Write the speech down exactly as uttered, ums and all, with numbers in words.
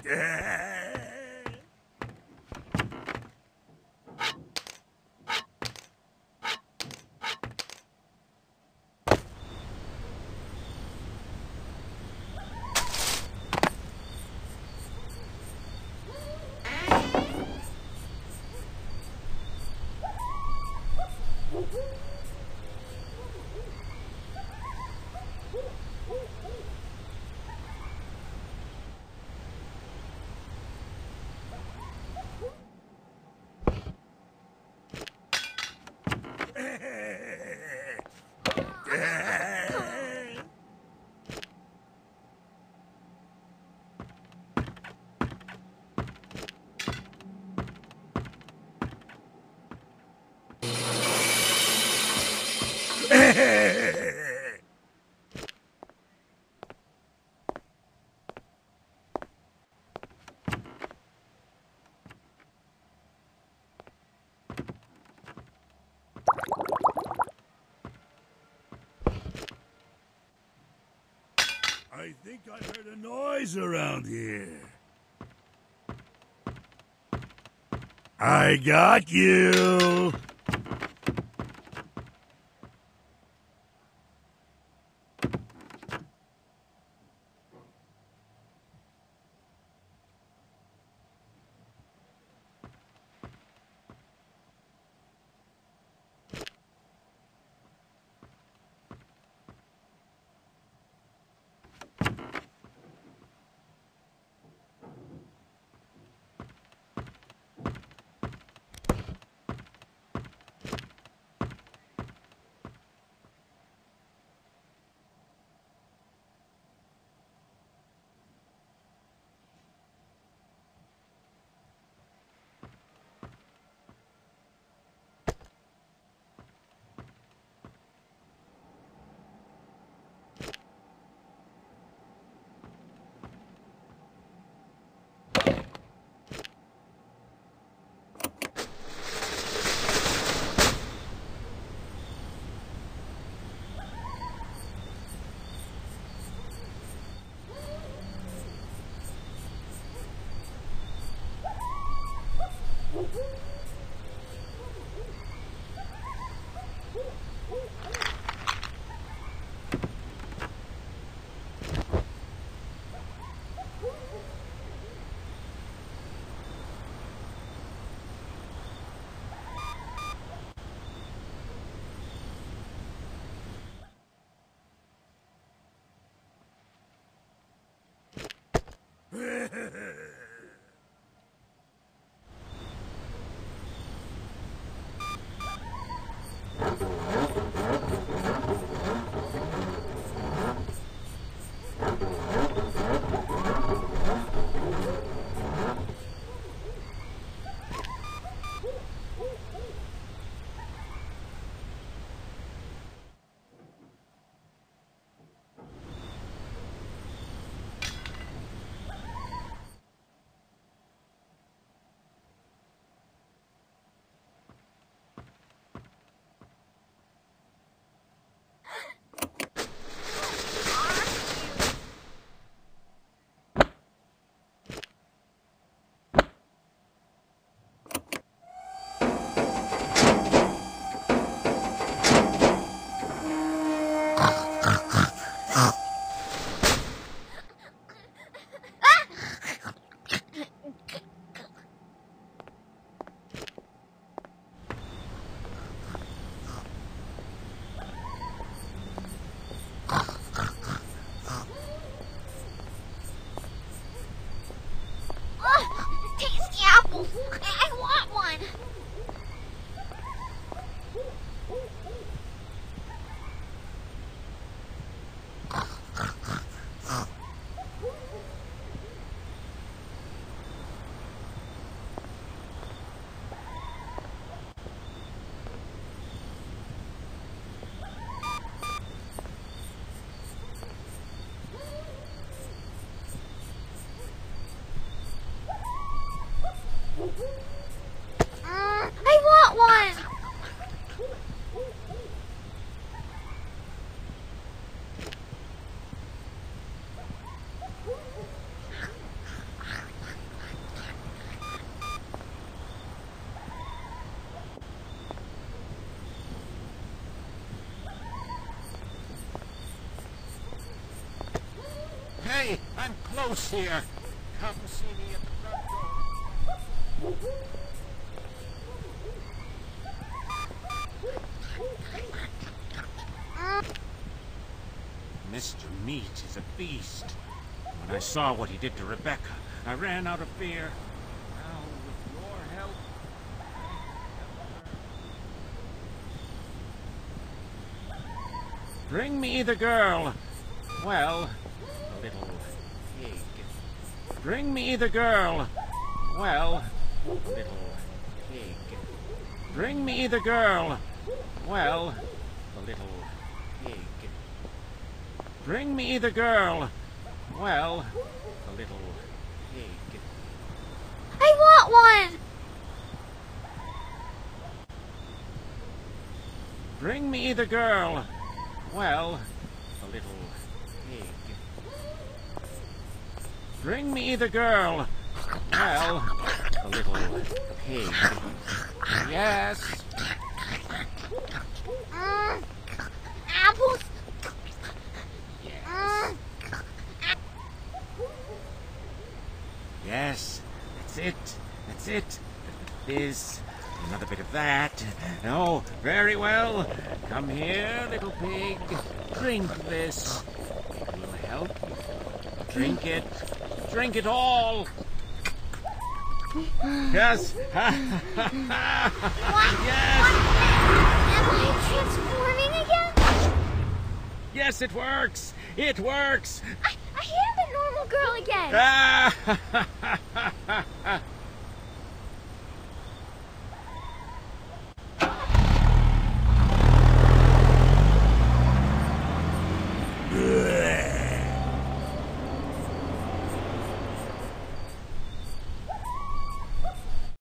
I think I heard a noise around here. I got you! Hurry! I'm close here. Come see me at the front door. Mister Meat is a beast. When I saw what he did to Rebecca, I ran out of fear. Now, with your help, bring me the girl. Well, the little pig. Bring me the girl. Well, the little pig. Bring me the girl. Well, the little pig. Bring me the girl. Well, the little pig. I want one! Bring me the girl. Well, the little pig. Bring me the girl. Well, the little pig. Yes. Uh, apples? Yes. Yes. That's it. That's it. This. Another bit of that. Oh, very well. Come here, little pig. Drink this. It will help you. Drink it. Drink it all. Yes. What? Yes. Am I transforming again? Yes, it works. It works. I, I am a normal girl again. Ah!